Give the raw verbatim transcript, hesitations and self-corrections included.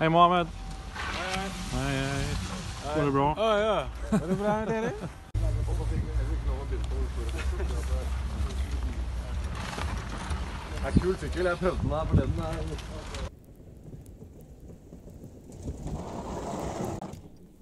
Hei, Mohammed. Hei, hei. Hei, hei. Går det bra? Ja, ja. Går det bra, dere? Det er kul sykkel, jeg prøvde den her forleden.